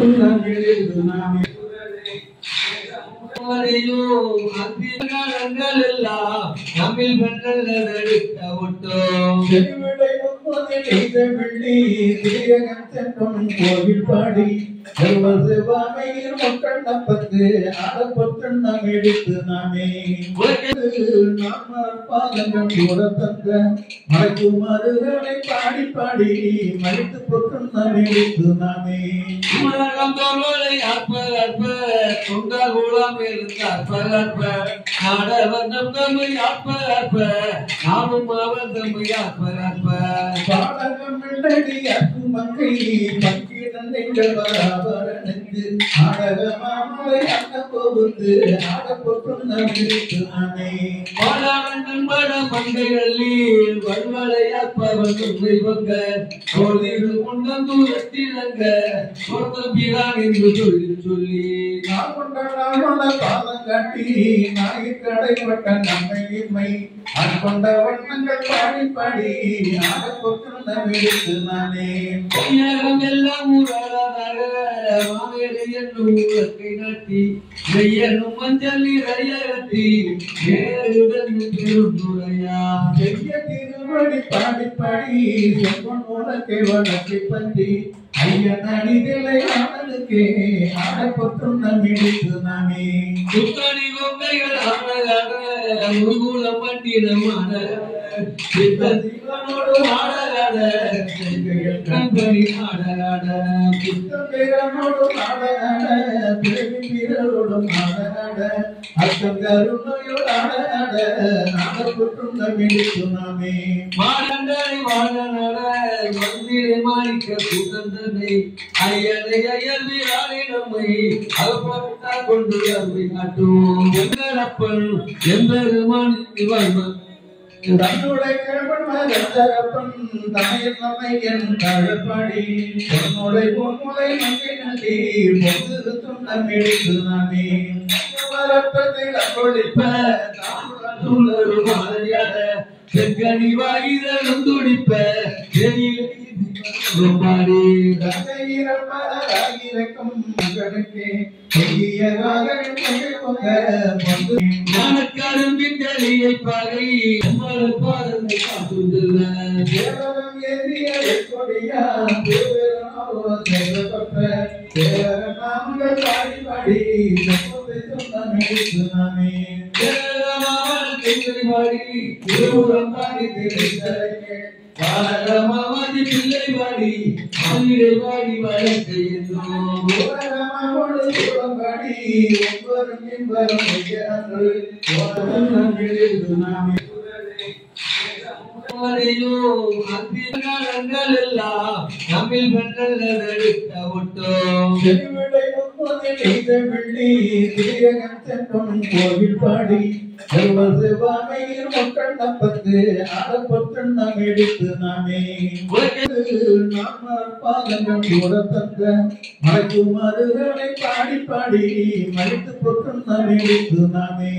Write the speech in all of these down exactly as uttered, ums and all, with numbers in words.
கோவில் பாடி மக்கள் நப்பத்து ஆடப்பட்டு நாம் எடுத்து நாமே பாதங்கள் கூட தந்த மலைக்குமாறுகளை பாடி பாடி மறைத்து பொட்டு நாம் எடுத்து நாமே பாடகம் மக்கள் பங்கிடங்கள் வராபரனுக்கு ஆடகமாமலை அண்ண போகுது ஆடப்பொட்டு நாம் எடுத்து நாமே பட மங்கைகளில் வல்வளையாப்பவங்க தூரத்திலங்க என்று சொல்லி சொல்லி நான் கொண்ட பாதம் காட்டி நாய் கடைப்பட்ட நம்மை அன்பொண்ட வண்ணங்கள் பாடி பாடி ஆடப்பொட்டு நாம் எடுத்து நானே எல்லாம் ஊராக என்னும் ஊரத்தை நாட்டி வெய்யனும் மஞ்சள் நிறைய கட்டி திருமணி பாடி பாடி உனக்கு வளர்ச்சி பந்தி ஐயன் அடிகளை ஆனதுக்கே ஆடப்பொட்டு நாம் எடுத்து நாமே சுத்தனி பொம்மைகள் ஆனதாக முருகுலம் பண்டிதமான சித்தோடு ஆடலாட கண்பணி ஆடலாட புத்தகோடு ஆடலாட பிறவி வீரரோடு ஆடலாட அத்தம் கருணையோடு ஆடலாட ஆடப்பொட்டு நாம் எடுத்து நாமே மாடண்டனை வாழனட வந்திரை மாணிக்க புதந்தனை ஐயனை அயல் வீரானை நம்மை அகப்பட்டா கொண்டு அருமை காட்டும் எங்கப்பன் எம்பெருமான் வாழ்வன் தன்னுடைய கிழவன் தமையில் நம்மை என் தழப்பாடி தன்னுடைய பொன்முலை மங்கை நட்டி பொது துண்ணம் எடுத்து நாமே வரப்பதில் அங்கொழிப்ப செங்கனி வாயிலும் துடிப்ப கரும்பின்களியை பகை பாதனை காட்டுதல்ல பாடி பிள்ளை பாடி அங்கிடை பாடி வழக்கை நம்மில் பெற்ற ஒட்டோம் கோவில் பாடி மக்கள் நப்பத்து ஆடப்பொட்டு நாம் எடுத்து நாமே பாதங்கள் கூட தந்த மலைக்குமாறுகளை பாடி பாடி மறைத்து பொட்டு நாம் எடுத்து நாமே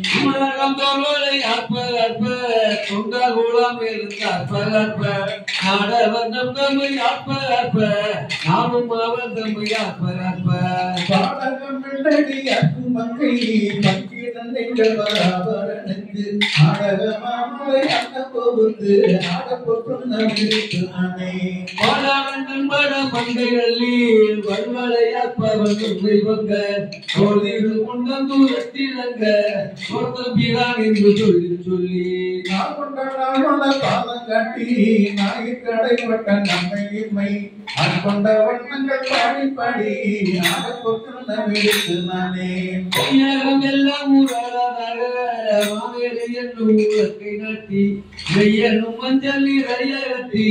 பாடகம் மக்கள் பங்கிடங்கள் வராபரனுக்கு ஆடகமாமலை அண்ண போகுது ஆடப்பொட்டு நாம் எடுத்து நாமே பட மங்கைகளில் வல்வளையாப்பவங்க தூரத்திலங்க என்று சொல்லி சொல்லி நான் கொண்ட பாதம் காட்டி நாய் கடைப்பட்ட நம்மை அன்பொண்ட வண்ணங்கள் பாடி பாடி ஆடப்பொட்டு நாம் எடுத்து நாமே எல்லாம் ஊராக என்னும் ஊரத்தை நாட்டி வெய்யனும் மஞ்சள் நிறைய கட்டி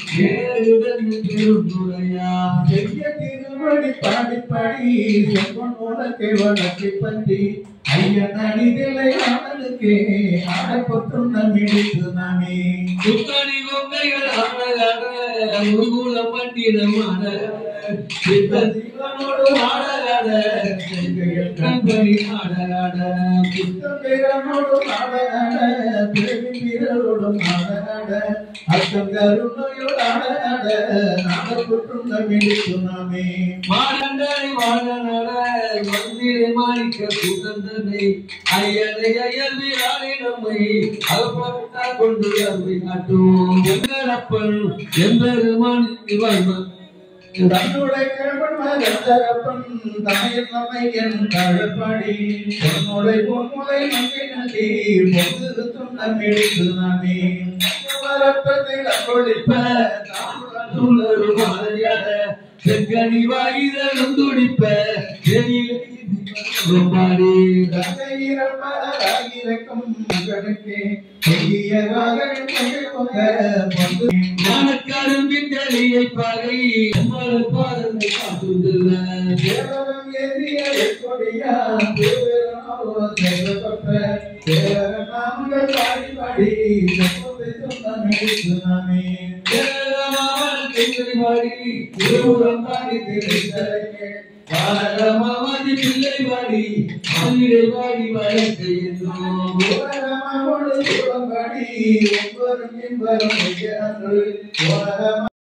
திருமணி பாடி பாடி உனக்கு வளர்ச்சி பந்தி ஐயன் அடிகளை ஆனதுக்கே ஆடப்பொட்டு நாம் எடுத்து நாமே சுத்தனி பொம்மைகள் ஆனதாக முருகுலம் பண்டிதமான சித்தனோடு ஆடலாட செங்கையில் கண்பணி ஆடலாட சித்தனோடு ஆடலாட பிறவி வீரரோடு ஆடலாட அர்த்தம் கருணையோடு ஆடலாட நாடப்பட்டும் நம்பிடுத்து நாமே மாடண்டனை வாழலாட மந்திர மாணிக்க சுகந்தனை ஐயனை அயல் வீரானை நம்மை அகப்பட்டா கொண்டு அருமை காட்டும் எங்களப்பன் எம்பெருமான் வாழ்வன் தன்னுடைய கிழவன் மகன் தமையன் நம்மை என் கழப்பாடி பொன்னுடைய பொன்முலை மங்கை நடி பொருத்தும் நம்மிடுத்து நாமே வரப்பதை அங்கொழிப்ப தாமுள்ளொரு மாதிரியாக செங்கனி வாயிலும் துடிப்ப மாடி தங்கையிறக்கும் மகனுக்கு கரும்பின் கலியை பகை பாதத்தை காட்டுதல்ல தேவரம் ஏறிய கொடியா நாமங்கள் பாடி பாடி நாமே பாடி பிள்ளை வாடி மல்லிடை வாடி வழக்கை என்றோம் ஒவ்வொரு